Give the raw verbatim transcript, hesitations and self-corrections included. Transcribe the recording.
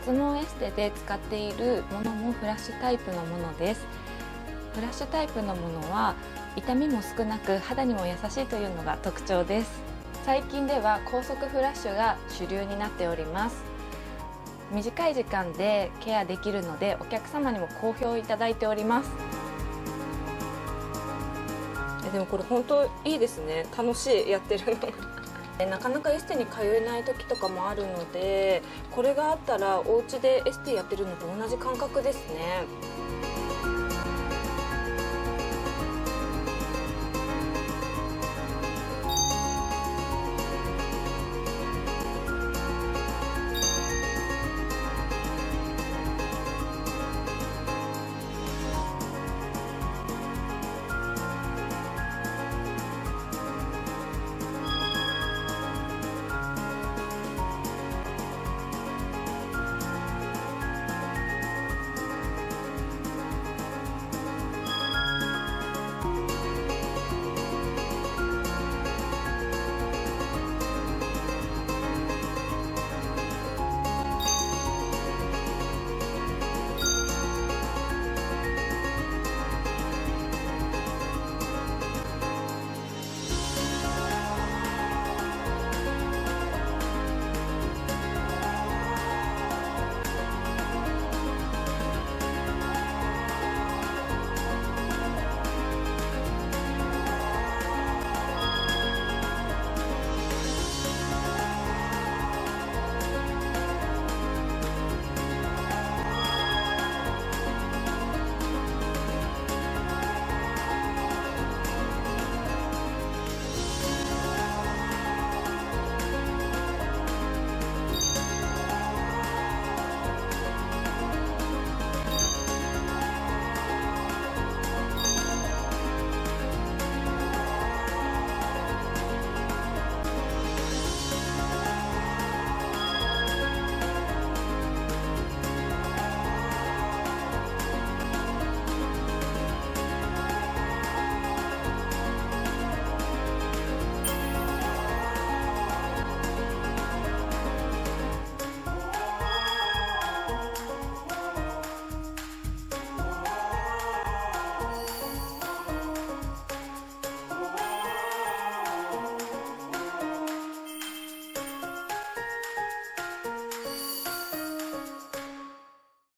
脱毛エステで使っているものもフラッシュタイプのものです。フラッシュタイプのものは痛みも少なく肌にも優しいというのが特徴です。最近では高速フラッシュが主流になっております。短い時間でケアできるのでお客様にも好評いただいております。 でもこれ本当いいですね。楽しい、やってるのがなかなかエステに通えない時とかもあるので、これがあったらお家でエステやってるのと同じ感覚ですね。